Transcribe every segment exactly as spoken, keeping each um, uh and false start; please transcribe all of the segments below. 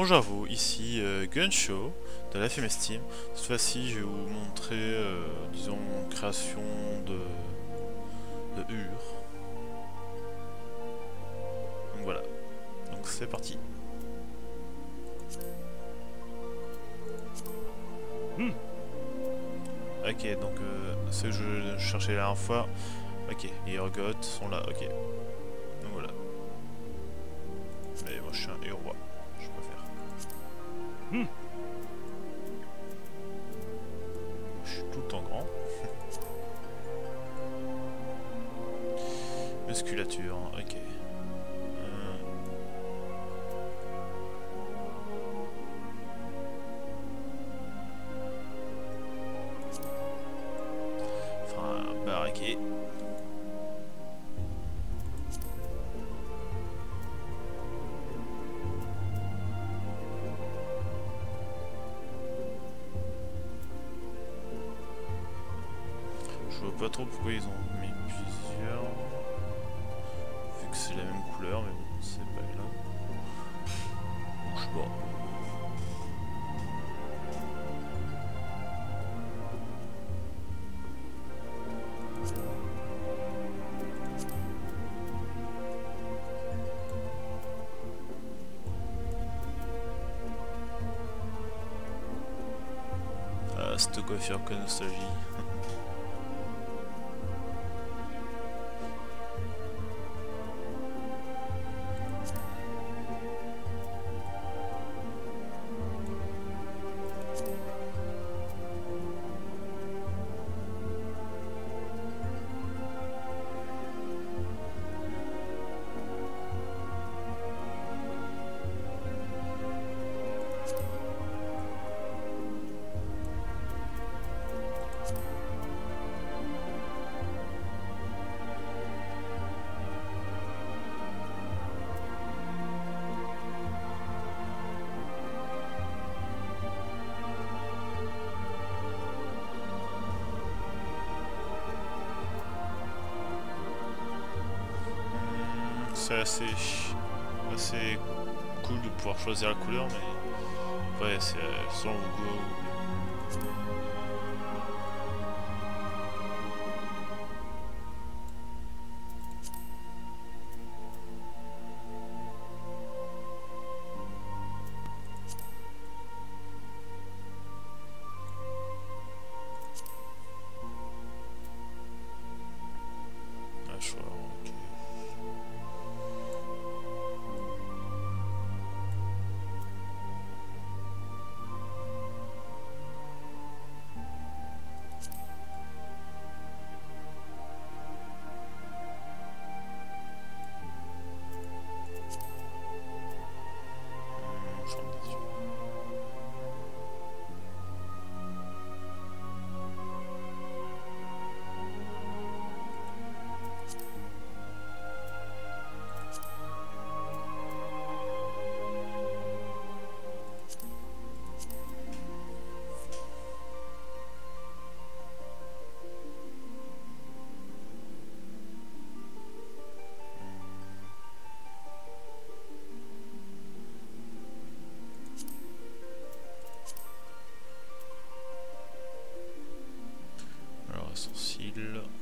Bonjour à vous, ici euh, Gunshow de la F M S Team. Cette fois-ci, je vais vous montrer, euh, disons, création de, de Ur. Donc voilà, donc c'est parti. Hmm. Ok, donc euh, ce que je cherchais la dernière fois. Ok, les Urgoth sont là, ok. Donc voilà. Mais moi je suis un Urroi, je préfère. Hmm. Je suis tout le temps grand. Musculature, ok. Euh... Enfin, baraqué. Je vois pas trop pourquoi ils ont mis plusieurs. Vu que c'est la même couleur, mais bon, c'est pas grave. Bouge pas. Ah, cette coiffure, que nostalgie. C'est assez, assez cool de pouvoir choisir la couleur, mais ouais, c'est selon vos goûts. Ah, choix, ok. Alors, sourcil.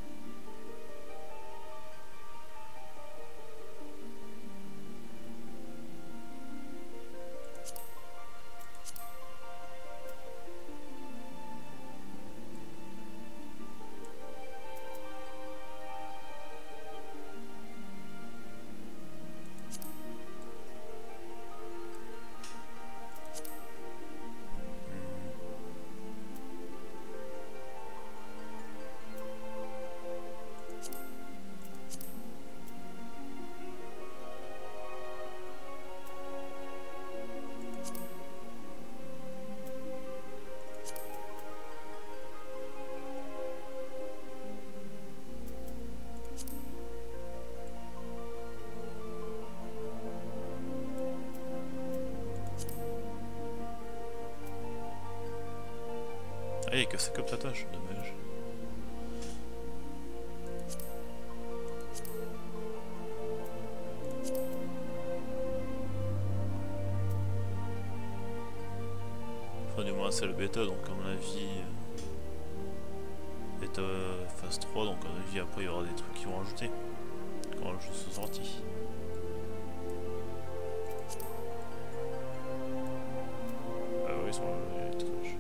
Ah, il est cassé comme tatouage, dommage. c'est le bêta, donc à mon avis, euh, bêta phase trois, donc à mon avis après il y aura des trucs qui vont rajouter quand le jeu sera sorti. Ah oui, ils sont les tatouages.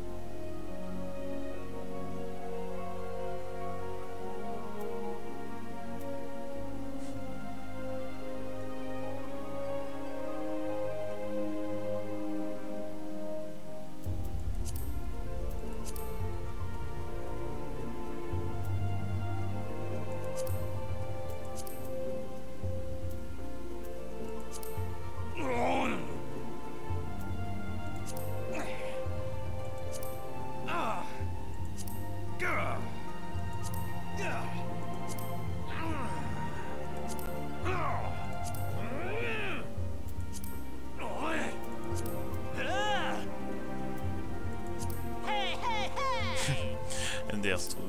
M D R se trouve.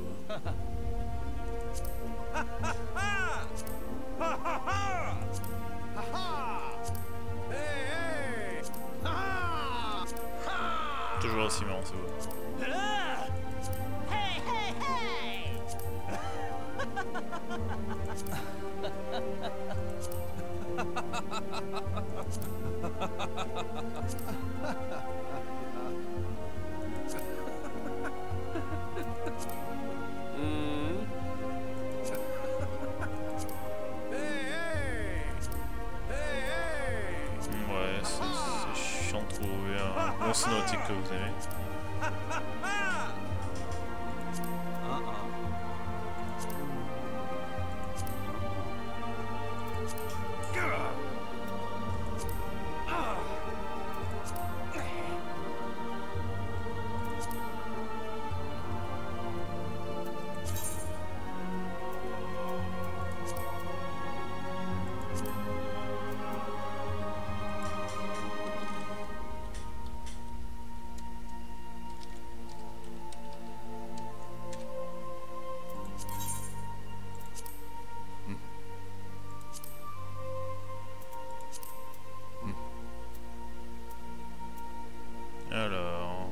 Toujours aussi marrant, c'est beau. Ouais, c'est chiant de trouver un bon sonotique que vous aimez. Alors...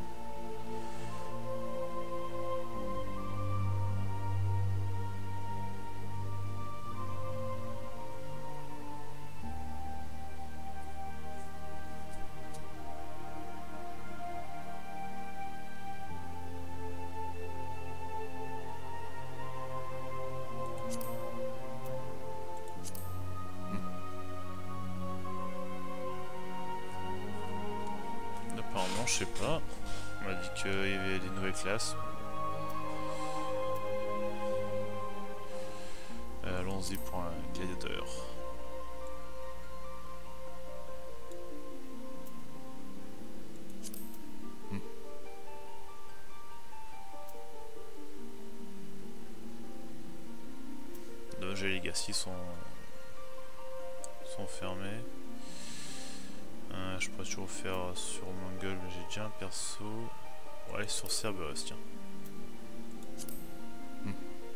Apparemment, je sais pas. On m'a dit qu'il y avait des nouvelles classes. Euh, Allons-y pour un gladiateur. Hmm. Dommage, les Legacy sont sont fermés. Euh, je pourrais toujours faire sur Mongol, mais j'ai déjà un perso. On va aller sur Cerberus, tiens. Hmm.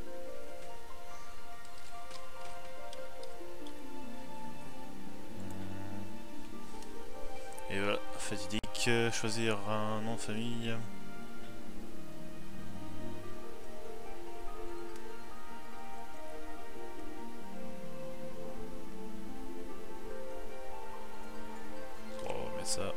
Et voilà, fatidique, choisir un nom de famille. Ça.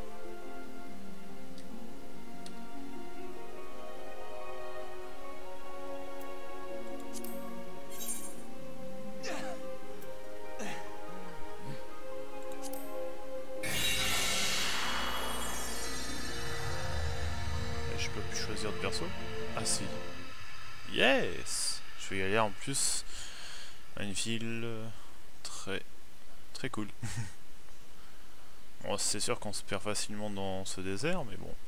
Et je peux plus choisir de perso? Ah si. Yes! Je vais y aller en plus à une ville très très cool. Bon, c'est sûr qu'on se perd facilement dans ce désert, mais bon.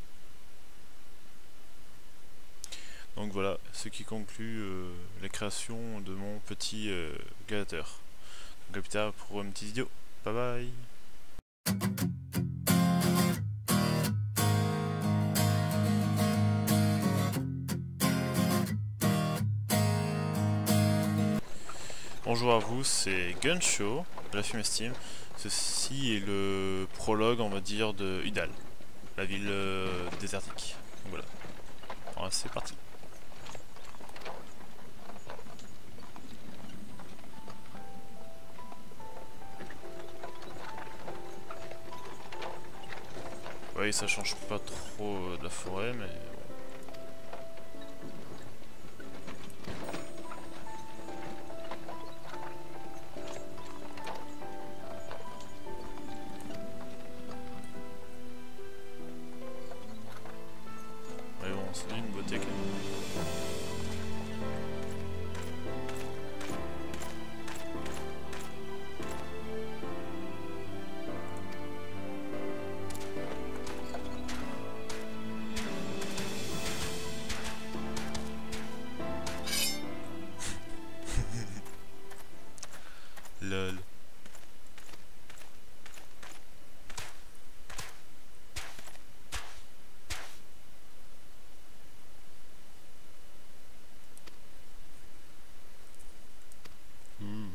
Donc voilà, ce qui conclut euh, la création de mon petit euh, gladiateur. Donc à plus tard pour une petite vidéo. Bye bye. Bonjour à vous, c'est Gunshow de la Fumée Steam. Ceci est le prologue, on va dire, de Udal, la ville euh, désertique. voilà. Alors, c'est parti. Oui, ça change pas trop euh, de la forêt, mais... Mais bon, c'est une beauté quand même. Lol. Ouh.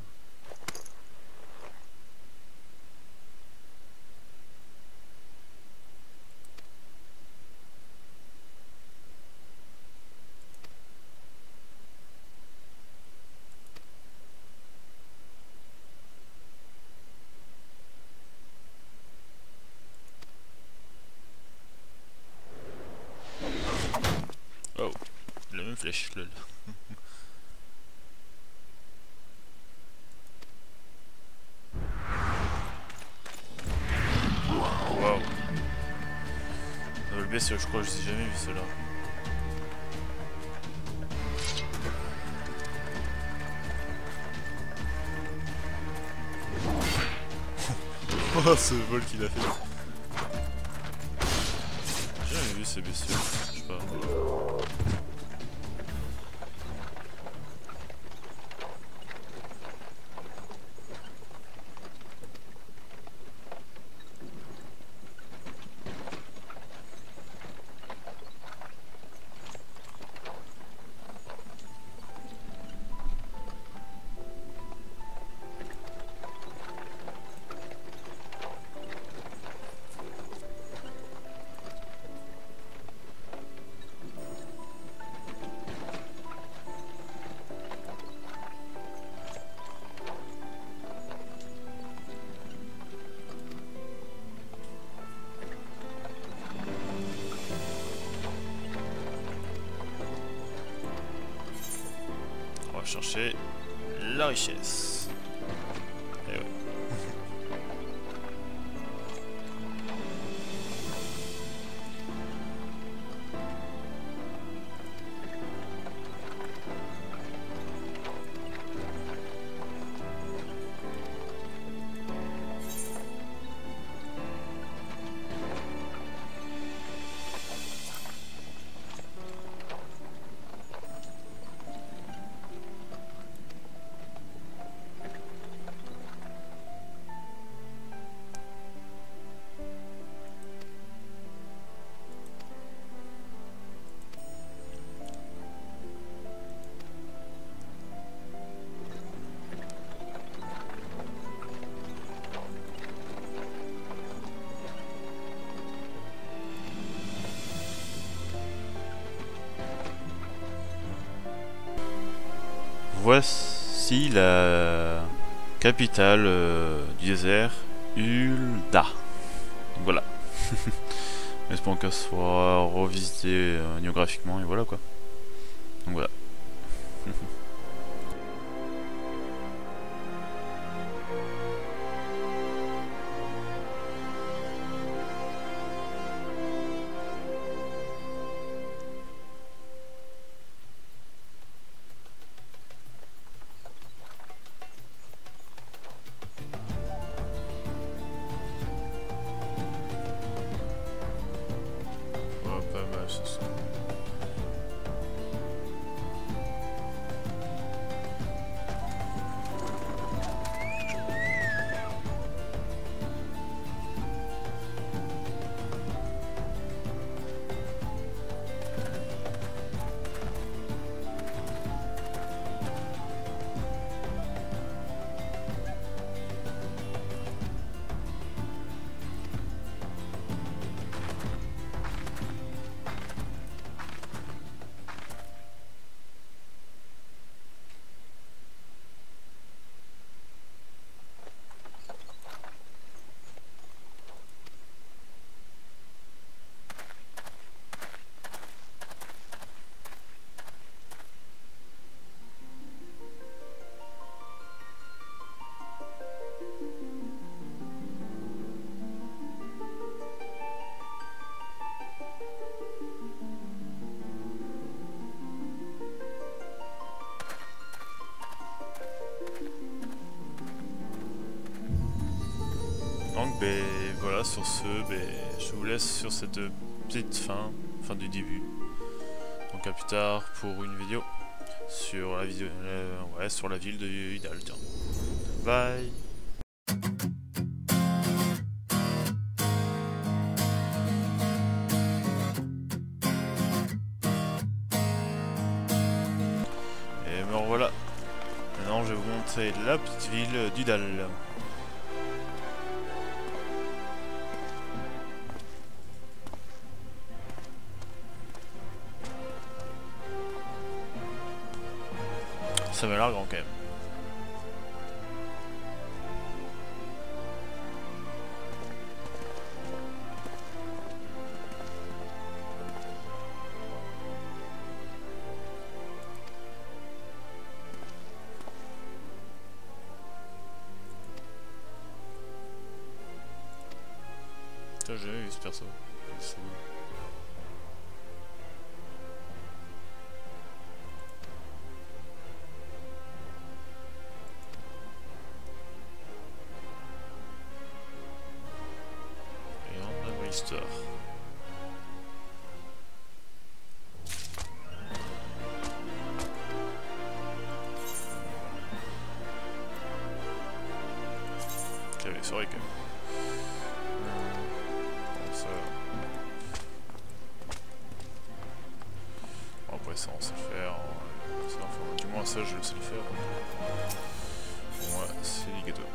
Oh, la même flèche, lol. Waouh. Double B, je crois que je n'ai jamais vu cela. Oh, ce vol qu'il a fait. J'ai jamais vu ces bestioles, je sais pas. On va chercher la richesse. Et ouais. Voici la capitale euh, du désert, Ul'dah. Donc voilà. J'espère qu'elle soit revisitée euh, géographiquement et voilà quoi. Donc voilà. Ouais, pas mal, c'est ça. ben voilà, sur ce, ben, je vous laisse sur cette petite fin, fin du début. Donc à plus tard pour une vidéo sur la vidéo, euh, ouais, sur la ville de Hidalgo. Bye. Et me revoilà. Maintenant je vais vous montrer la petite ville d'Udal. Ça m'a l'air grand quand même. J'ai jamais vu ce perso. Et on a Mister. C'est vrai que ça... Bon, après ça on sait le faire, enfin, du moins ça je le sais le faire. Pour moi c'est les gâteaux.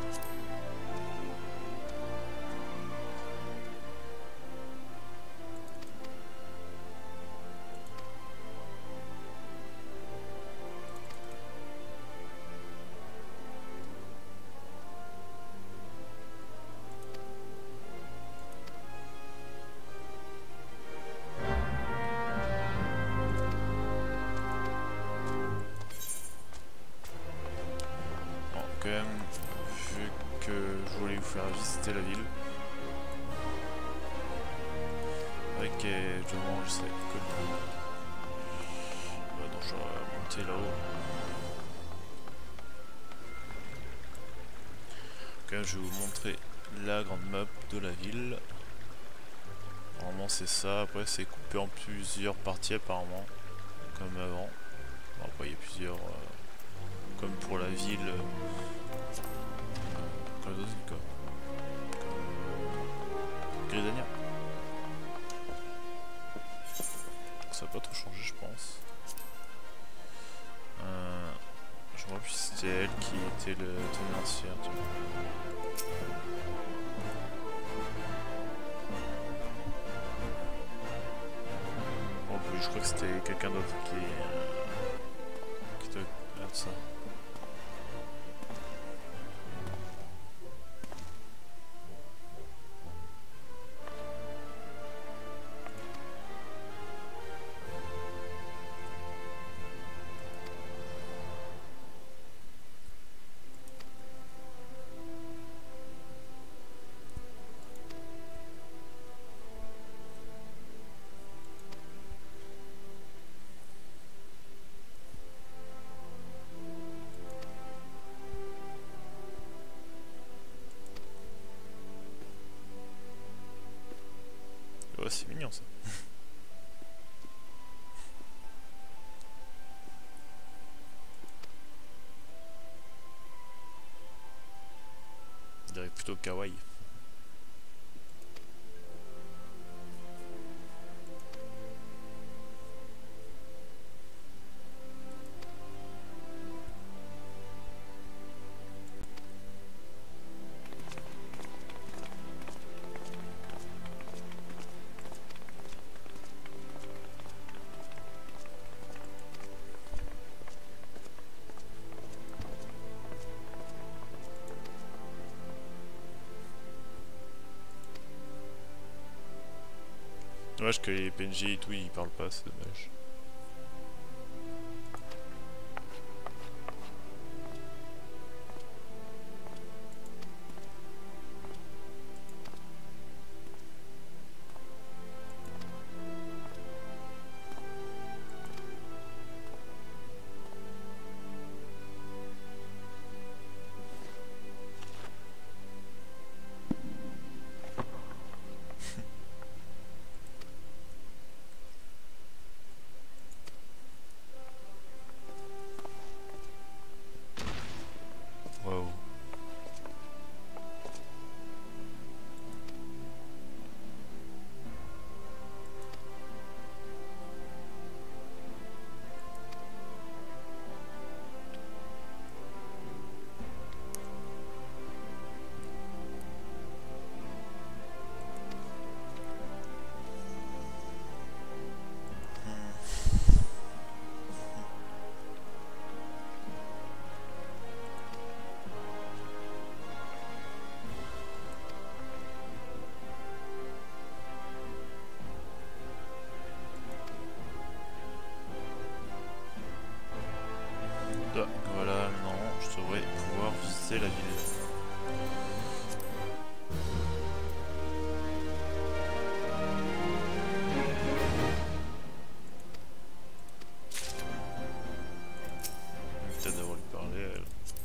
Quand même, vu que je voulais vous faire visiter la ville. Ok, je mange, c'est cool. Bah, donc je vais monter là-haut. Quand même, je vais vous montrer la grande map de la ville. Normalement c'est ça, après c'est coupé en plusieurs parties apparemment, comme avant. Bon, après il y a plusieurs... Euh, comme pour la ville... Euh, comme les autres villes quoi. Gridania. Ça n'a pas trop changé je pense. Euh, je me rappelle si c'était elle qui était le tenancier. En plus je crois que c'était quelqu'un d'autre qui... Euh, qui devait être ça. Ouais, c'est mignon ça. Je dirais plutôt kawaii. Dommage que les P N J et tout ils parlent pas, c'est dommage. c'est la ville. Peut-être d'avoir lui parler à elle.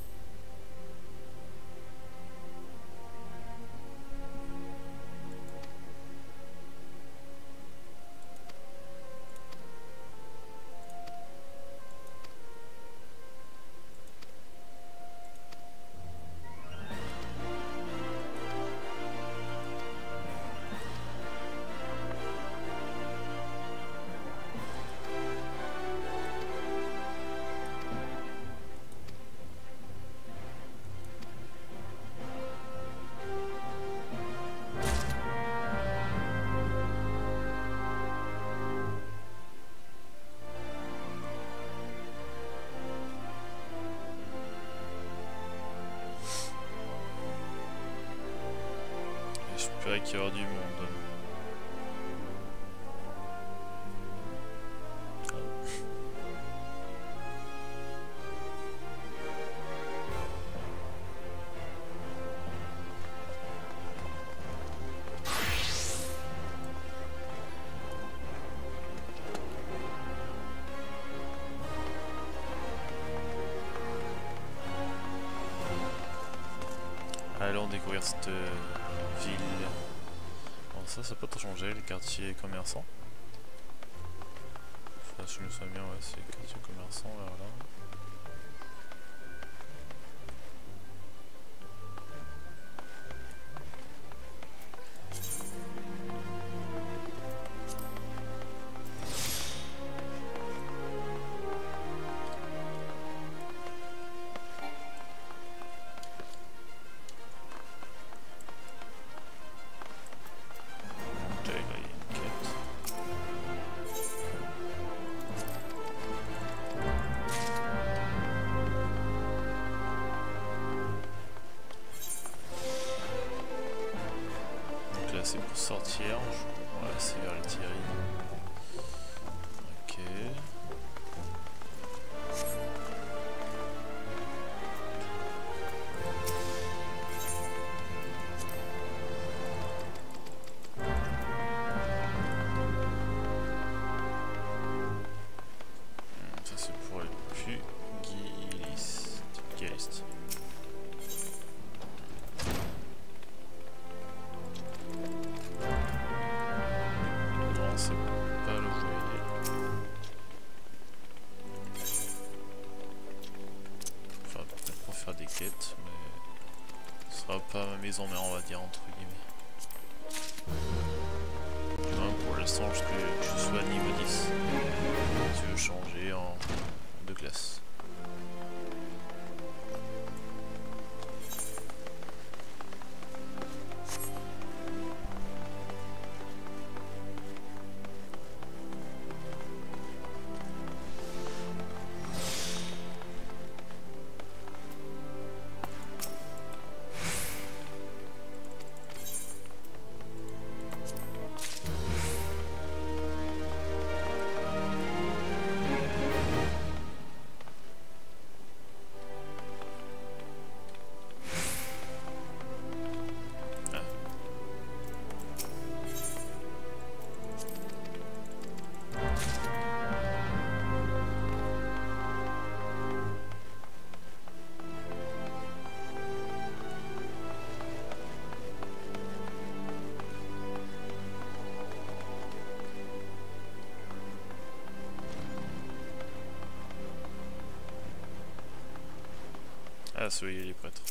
J'espérais qu'il y aura du monde. Allons découvrir cette euh, ville. Bon, ça, ça peut pas changer, les quartiers commerçants. Enfin, si je me souviens bien, ouais, c'est les quartiers commerçants vers là. C'est pour sortir, je... ouais, c'est vers le Thierry. Ok. Ça c'est pour les plus guilistes. Guilistes. C'est pas le jouer. Enfin, peut-être pour faire des quêtes, mais ce sera pas ma maison mère, on va dire, entre guillemets. Du moins pour l'instant, jusqu'à que je sois niveau dix. Si je veux changer en deux classes. Ah, soyez les prêtres.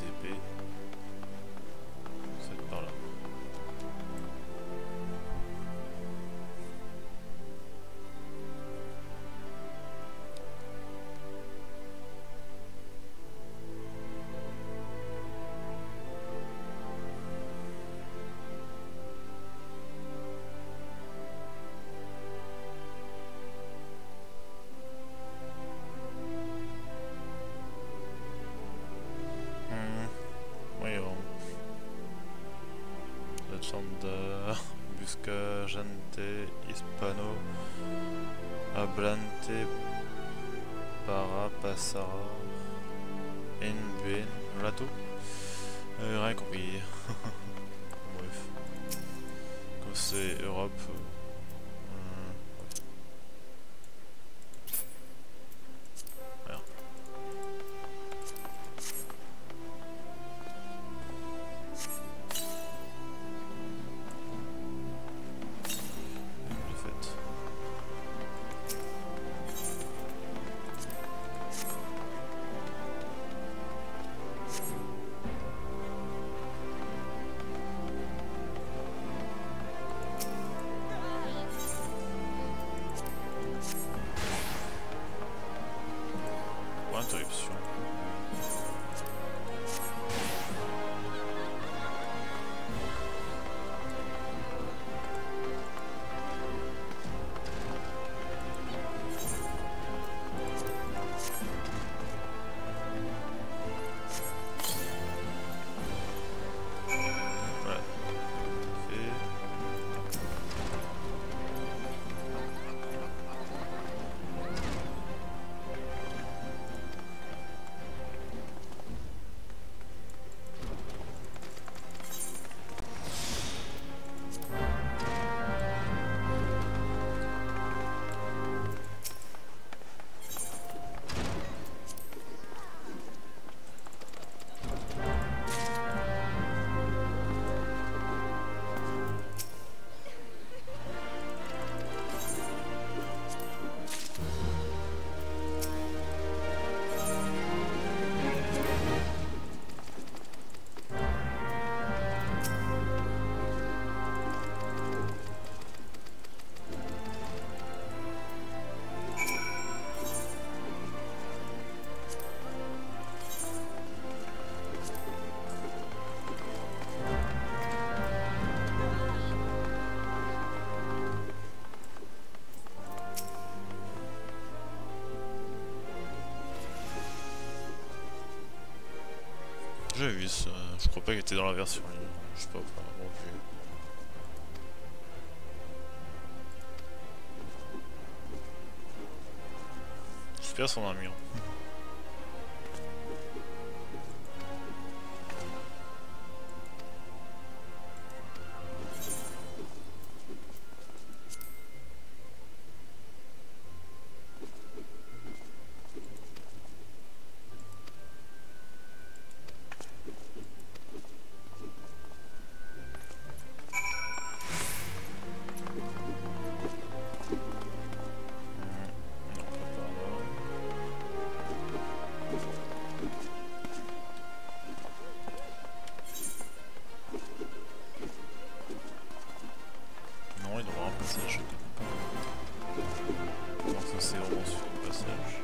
épées. Ça va être par là. Chanda, Busca, Jante, Hispano, Ablante, Para, Passara, Nbuen, Lato. Euh, rien compris. Bref. Comme c'est Europe. Interruption. Voilà. Fait. J'ai vu ça, je crois pas qu'il était dans la version ligne, je sais pas, pas bon vu. J'espère son armure. Passage. Donc ça c'est vraiment sur le passage.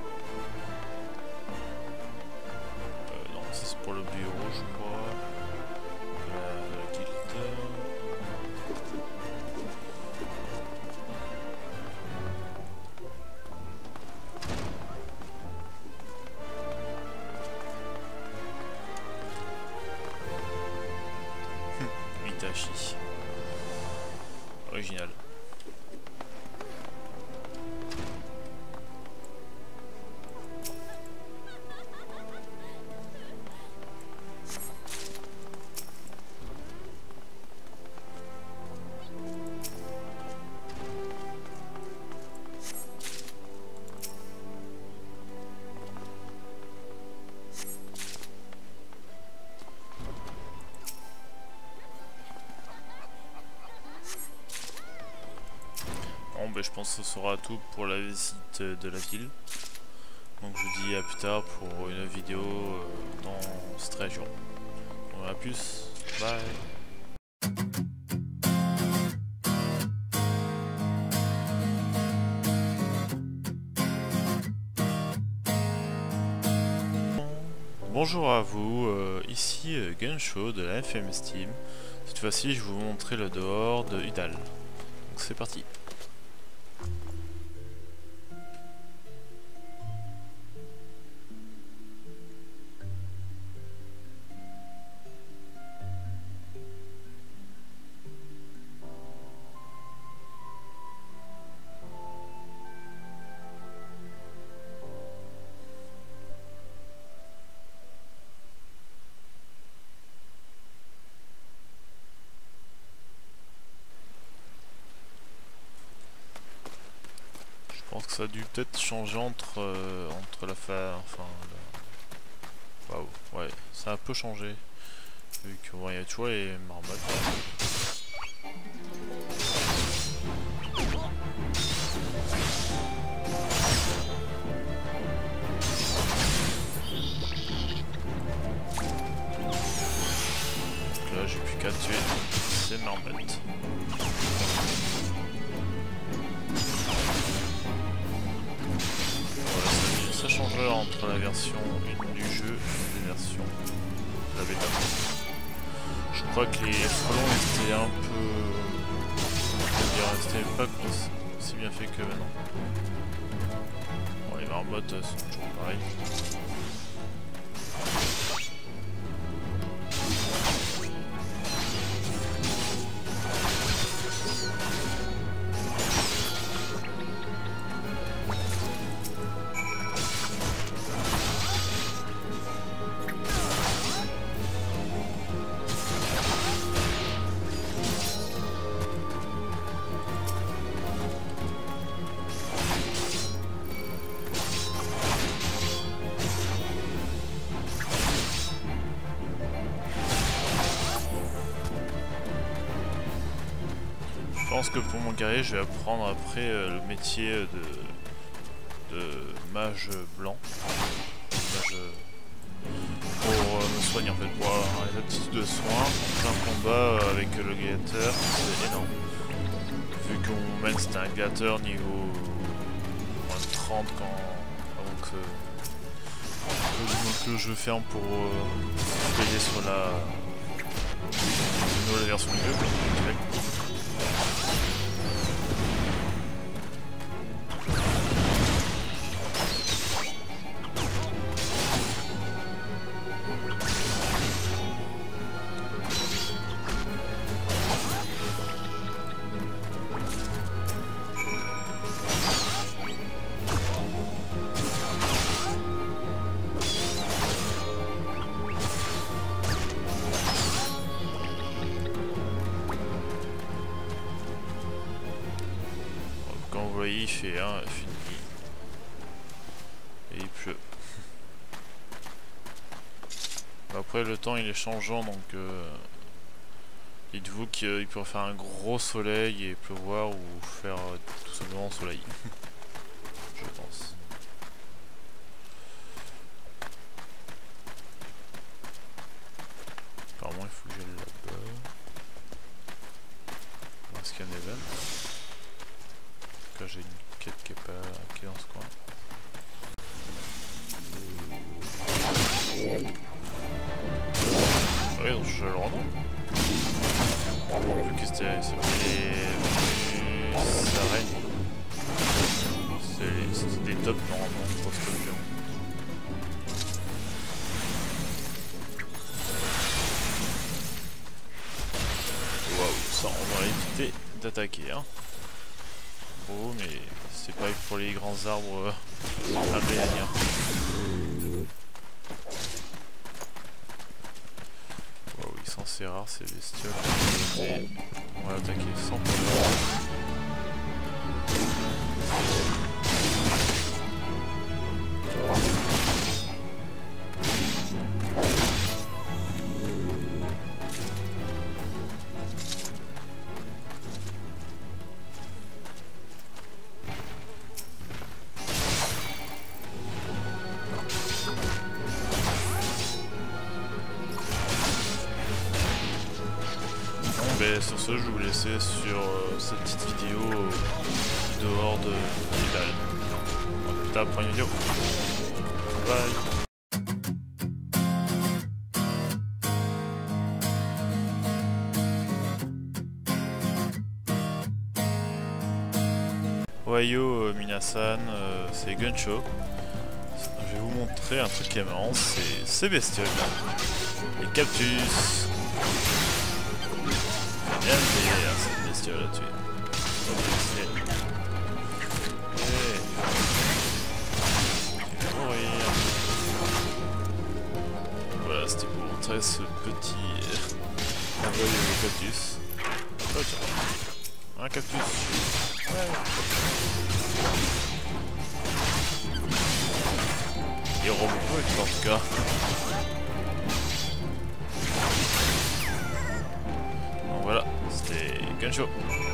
Euh, non, ça c'est pour le bureau je crois. La, la guilde. Itachi. Original. Bon, ben, je pense que ce sera tout pour la visite de la ville. Donc je vous dis à plus tard pour une vidéo dans cette région. à plus. Bye. Bonjour à vous, euh, ici euh, Gunshow de la F M S Team. Cette fois-ci, je vais vous montrer le dehors de Udal. Donc c'est parti. Je pense que ça a dû peut-être changer entre, euh, entre la fa... enfin... Waouh, wow. Ouais, ça a un peu changé. Vu qu'il bon, y a toujours les marmottes. Donc là, j'ai plus qu'à tuer ces marmottes. Ça change entre la version un du jeu et la version de la bêta. Je crois que les frelons étaient un peu... C'était pas aussi bien fait que maintenant. Bon, les marmottes sont toujours pareilles. Je pense que pour mon guerrier, je vais apprendre après euh, le métier de, de mage blanc. Mage, pour euh, me soigner en fait, pour avoir les aptitudes de soins. En plein combat avec le gladiateur, c'est énorme. Vu que mon mec c'était un gladiateur niveau moins de trente quand, avant que, que le jeu ferme pour euh, payer sur la nouvelle version du jeu. Quand vous voyez, il fait un fini et il pleut. Après le temps il est changeant, donc euh, dites-vous qu'il peut faire un gros soleil et pleuvoir ou faire euh, tout simplement soleil. Je pense. Apparemment il faut que j'aille là-bas. Est-ce qu'il y a un event? Là j'ai une quête qui est pas qui est dans ce coin. Ah oui, donc je le rends. Vu que c'était ça règne. C'était des tops normalement pour ce truc. Waouh, ça on va éviter d'attaquer hein. Oh, mais c'est pareil pour les grands arbres euh, à Béania. Wow, ils sont assez rares ces bestioles. Mais on va attaquer sans problème. Mais sur ce, je vais vous laisser sur euh, cette petite vidéo euh, dehors de Nidal. A plus tard pour une vidéo. Bye. Ohayo euh, Minasan, euh, c'est Guncho. Je vais vous montrer un truc qui est marrant, c'est ces bestioles là. Les cactus. Bien le cette bestiole à tuer. Et... il va mourir. Voilà, c'était pour montrer ce petit envoi de cactus. Oh tiens, un cactus. Ouais. Il remonte en tout cas. Donc voilà, c'était Guncho.